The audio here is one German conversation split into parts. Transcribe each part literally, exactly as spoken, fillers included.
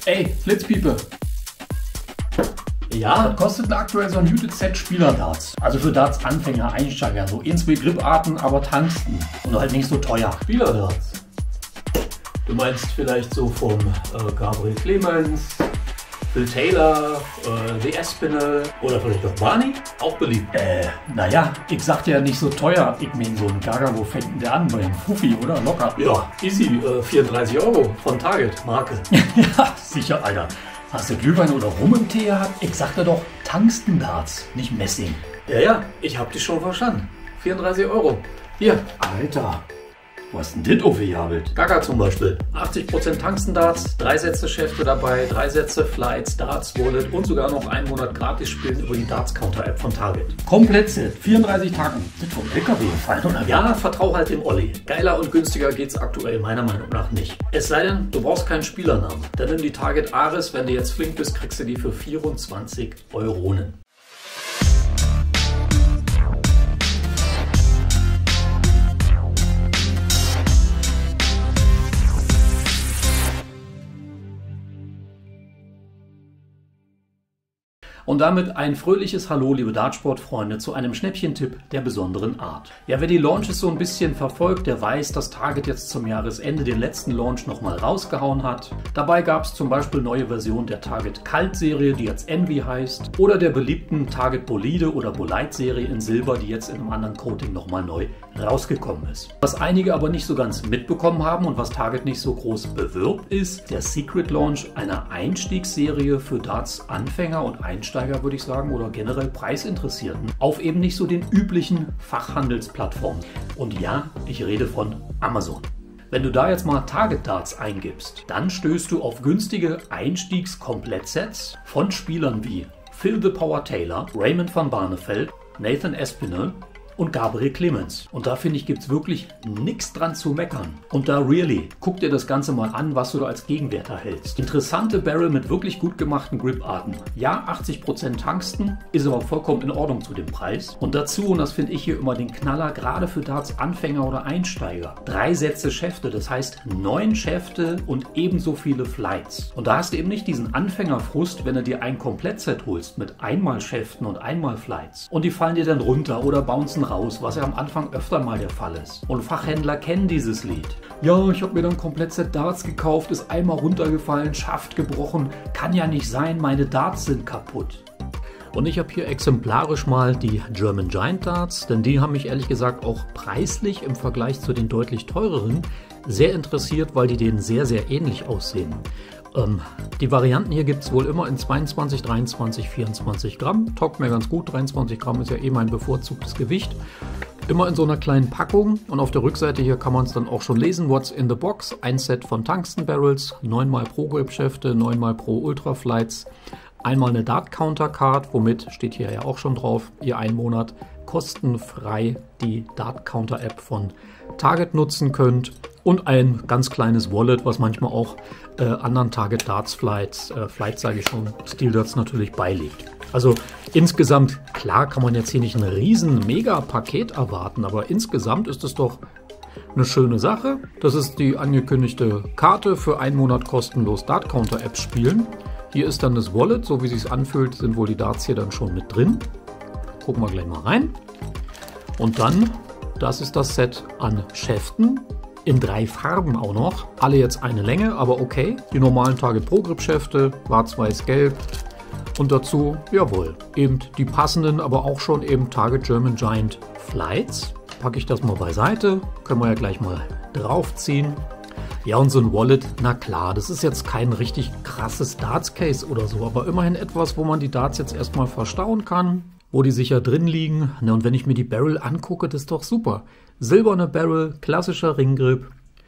Ey, Flitzpiepe. Ja, was kostet denn aktuell so ein gutes Set Spielerdarts? Also für Darts-Anfänger, Einsteiger, so in zwei Griparten, aber Tungsten. Und halt nicht so teuer. Spielerdarts. Du meinst vielleicht so vom äh, Gabriel Clemens, Phil Taylor, äh, The Espinel oder vielleicht auch Barney? Auch beliebt. Äh, naja, ich sagte ja nicht so teuer. Ich meine, so ein Gaga, wo fängt denn der an? Bei einem Fuffi, oder? Locker. Ja, easy. Äh, vierunddreißig Euro von Target, Marke. Ja, sicher, Alter. Hast du Glühwein oder Rum im Tee gehabt? Ich sagte doch Tungsten-Darts, nicht Messing. Ja, ja, ich hab dich schon verstanden. vierunddreißig Euro. Hier. Alter, wo hast denn das aufgejabelt? Gaga zum Beispiel. achtzig Prozent Tungsten-Darts, drei Sätze Schäfte dabei, drei Sätze Flights, Darts Wallet und sogar noch einen Monat gratis spielen über die Darts-Counter-App von Target. Komplett Set, vierunddreißig Tacken. Sind vom L K W gefallen, oder? Ja, vertrau halt dem Olli. Geiler und günstiger geht's aktuell meiner Meinung nach nicht. Es sei denn, du brauchst keinen Spielernamen. Dann nimm die Target Ares, wenn du jetzt flink bist, kriegst du die für vierundzwanzig Euronen. Und damit ein fröhliches Hallo, liebe Dartsport-Freunde, zu einem Schnäppchentipp der besonderen Art. Ja, wer die Launches so ein bisschen verfolgt, der weiß, dass Target jetzt zum Jahresende den letzten Launch nochmal rausgehauen hat. Dabei gab es zum Beispiel neue Versionen der Target Cult-Serie, die jetzt Envy heißt, oder der beliebten Target Bolide oder Bolide-Serie in Silber, die jetzt in einem anderen Coating nochmal neu rausgekommen ist. Was einige aber nicht so ganz mitbekommen haben und was Target nicht so groß bewirbt, ist der Secret Launch einer Einstiegsserie für Darts-Anfänger und Einsteiger, würde ich sagen, oder generell Preisinteressierten, auf eben nicht so den üblichen Fachhandelsplattformen. Und ja, ich rede von Amazon. Wenn du da jetzt mal Target Darts eingibst, dann stößt du auf günstige Einstiegs-Komplettsets von Spielern wie Phil the Power Taylor, Raymond van Barneveld, Nathan Espinel und Gabriel Clemens. Und da finde ich, gibt es wirklich nichts dran zu meckern. Und da really, guck dir das Ganze mal an, was du da als Gegenwert erhältst. Interessante Barrel mit wirklich gut gemachten Griparten. Ja, achtzig Prozent Tungsten, ist aber vollkommen in Ordnung zu dem Preis. Und dazu, und das finde ich hier immer den Knaller, gerade für Darts-Anfänger oder Einsteiger, drei Sätze Schäfte, das heißt neun Schäfte und ebenso viele Flights. Und da hast du eben nicht diesen Anfängerfrust, wenn du dir ein Komplettset holst mit einmal Schäften und einmal Flights. Und die fallen dir dann runter oder bouncen raus, was ja am Anfang öfter mal der Fall ist. Und Fachhändler kennen dieses Lied. Ja, ich habe mir dann komplett Set Darts gekauft, ist einmal runtergefallen, Schaft gebrochen. Kann ja nicht sein, meine Darts sind kaputt. Und ich habe hier exemplarisch mal die German Giant Darts, denn die haben mich ehrlich gesagt auch preislich im Vergleich zu den deutlich teureren sehr interessiert, weil die denen sehr, sehr ähnlich aussehen. Ähm, die Varianten hier gibt es wohl immer in zweiundzwanzig, dreiundzwanzig, vierundzwanzig Gramm. Taugt mir ganz gut, dreiundzwanzig Gramm ist ja eh mein bevorzugtes Gewicht. Immer in so einer kleinen Packung und auf der Rückseite hier kann man es dann auch schon lesen. What's in the box? Ein Set von Tungsten Barrels, neun mal Pro Grip Schäfte, neun mal Pro Ultra Flights, einmal eine Dart Counter Card, womit, steht hier ja auch schon drauf, ihr einen Monat kostenfrei die Dart Counter App von Target nutzen könnt. Und ein ganz kleines Wallet, was manchmal auch äh, anderen Target Darts Flights, äh, Flights sage ich schon, Steel Darts natürlich beiliegt. Also insgesamt, klar kann man jetzt hier nicht ein riesen Mega-Paket erwarten, aber insgesamt ist es doch eine schöne Sache. Das ist die angekündigte Karte für einen Monat kostenlos Dart Counter Apps spielen. Hier ist dann das Wallet, so wie es sich anfühlt, sind wohl die Darts hier dann schon mit drin. Gucken wir gleich mal rein. Und dann, das ist das Set an Schäften. In drei Farben auch noch. Alle jetzt eine Länge, aber okay. Die normalen Target Pro Grip Schäfte, schwarz-weiß-gelb. Und dazu, jawohl, eben die passenden, aber auch schon eben Target German Giant Flights. Packe ich das mal beiseite. Können wir ja gleich mal draufziehen. Ja, und so ein Wallet, na klar, das ist jetzt kein richtig krasses Darts Case oder so, aber immerhin etwas, wo man die Darts jetzt erstmal verstauen kann, wo die sicher drin liegen. Na, und wenn ich mir die Barrel angucke, das ist doch super. Silberne Barrel, klassischer Ringgrip,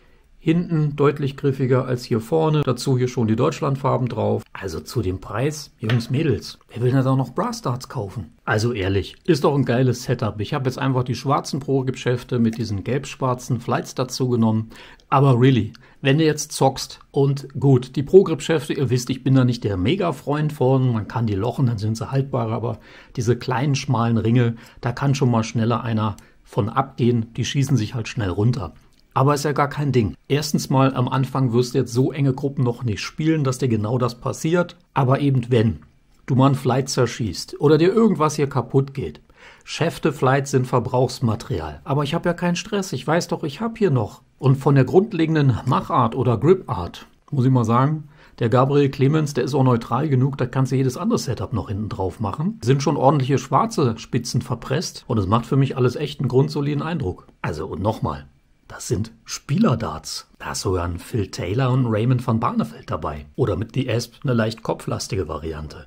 hinten deutlich griffiger als hier vorne, dazu hier schon die Deutschlandfarben drauf. Also zu dem Preis, Jungs, Mädels, wer will denn da noch Brass Darts kaufen? Also ehrlich, ist doch ein geiles Setup. Ich habe jetzt einfach die schwarzen Pro-Geschäfte mit diesen gelb-schwarzen Flights dazu genommen. Aber really, wenn du jetzt zockst und gut, die Pro-Grip-Schäfte, ihr wisst, ich bin da nicht der Mega-Freund von, man kann die lochen, dann sind sie haltbarer, aber diese kleinen, schmalen Ringe, da kann schon mal schneller einer von abgehen, die schießen sich halt schnell runter. Aber ist ja gar kein Ding. Erstens mal, am Anfang wirst du jetzt so enge Gruppen noch nicht spielen, dass dir genau das passiert. Aber eben wenn du mal einen Flight zerschießt oder dir irgendwas hier kaputt geht. Schäfte-Flights sind Verbrauchsmaterial. Aber ich habe ja keinen Stress. Ich weiß doch, ich habe hier noch. Und von der grundlegenden Machart oder Gripart, muss ich mal sagen, der Gabriel Clemens, der ist auch neutral genug, da kannst du jedes andere Setup noch hinten drauf machen. Sind schon ordentliche schwarze Spitzen verpresst und es macht für mich alles echt einen grundsoliden Eindruck. Also und nochmal, das sind Spielerdarts. Da ist sogar ein Phil Taylor und Raymond van Barneveld dabei. Oder mit The Asp eine leicht kopflastige Variante.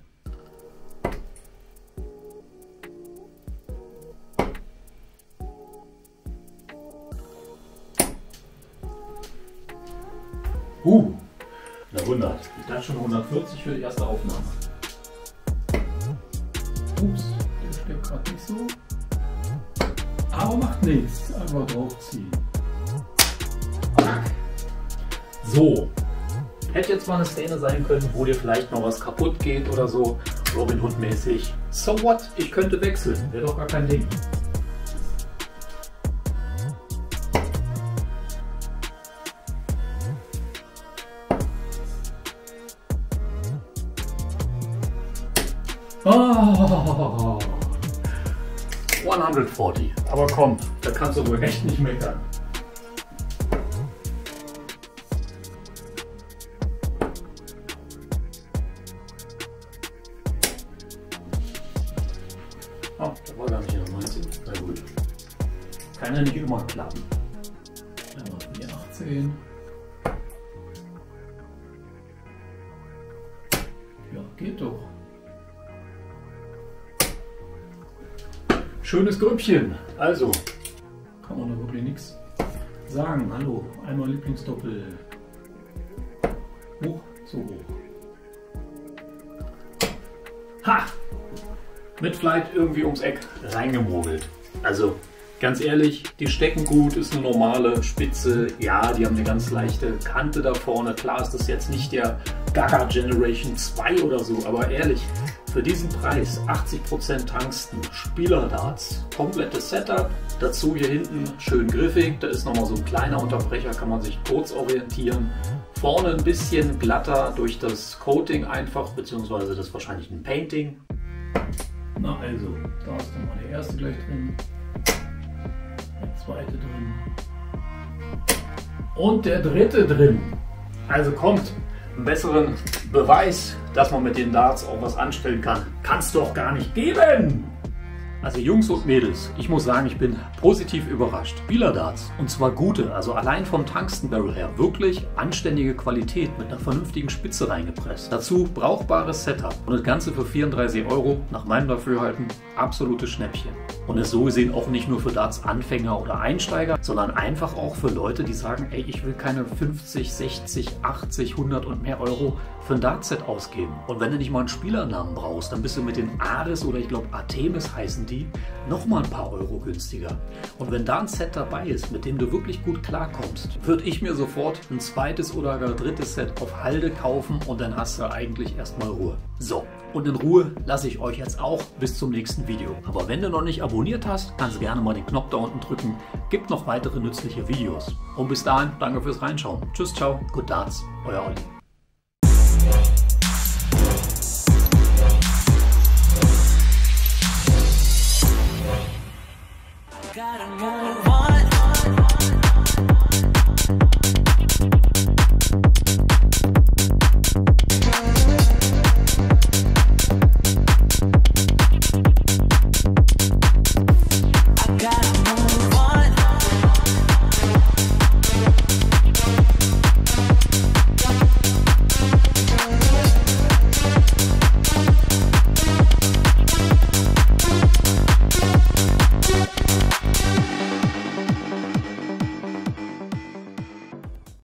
Uh, na hundert. Ich dachte schon hundertvierzig für die erste Aufnahme. Ups, der steht gerade nicht so. Aber macht nichts. Einfach draufziehen. So. Hätte jetzt mal eine Szene sein können, wo dir vielleicht noch was kaputt geht oder so. Robin Hood mäßig. So what? Ich könnte wechseln. Wäre doch gar kein Ding. Oh, hundertvierzig. Aber komm, da kannst du wohl echt nicht meckern. Oh, da war gar nicht der neunzehn. Na gut. Kann ja nicht immer klappen. Einmal vierundachtzig. Ja, geht doch. Schönes Grüppchen. Also, kann man da wirklich nichts sagen. Hallo, einmal Lieblingsdoppel. Hoch, so hoch. Ha! Mit Flight irgendwie ums Eck reingemogelt. Also, ganz ehrlich, die stecken gut, ist eine normale Spitze. Ja, die haben eine ganz leichte Kante da vorne. Klar ist das jetzt nicht der Gaga Generation zwei oder so, aber ehrlich, für diesen Preis, achtzig Prozent Tungsten, Spielerdarts, komplettes Setup, dazu hier hinten schön griffig, da ist nochmal so ein kleiner Unterbrecher, kann man sich kurz orientieren. Vorne ein bisschen glatter durch das Coating einfach, beziehungsweise das ist wahrscheinlich ein Painting. Na also, da ist dann mal der erste gleich drin, der zweite drin und der dritte drin. Also kommt, einen besseren Beweis, dass man mit den Darts auch was anstellen kann, kann es doch gar nicht geben! Also Jungs und Mädels, ich muss sagen, ich bin positiv überrascht. Spielerdarts, und zwar gute, also allein vom Tungsten-Barrel her, wirklich anständige Qualität mit einer vernünftigen Spitze reingepresst. Dazu brauchbares Setup und das Ganze für vierunddreißig Euro, nach meinem Dafürhalten, absolutes Schnäppchen. Und ist so gesehen auch nicht nur für Darts-Anfänger oder Einsteiger, sondern einfach auch für Leute, die sagen, ey, ich will keine fünfzig, sechzig, achtzig, hundert und mehr Euro für ein Dartset ausgeben. Und wenn du nicht mal einen Spielernamen brauchst, dann bist du mit den Ares oder ich glaube Artemis heißen die, nochmal ein paar Euro günstiger. Und wenn da ein Set dabei ist, mit dem du wirklich gut klarkommst, würde ich mir sofort ein zweites oder gar drittes Set auf Halde kaufen und dann hast du eigentlich erstmal Ruhe. So, und in Ruhe lasse ich euch jetzt auch bis zum nächsten Video. Aber wenn du noch nicht abonniert hast, kannst du gerne mal den Knopf da unten drücken. Gibt noch weitere nützliche Videos. Und bis dahin, danke fürs Reinschauen. Tschüss, ciao, good Darts, euer Olli.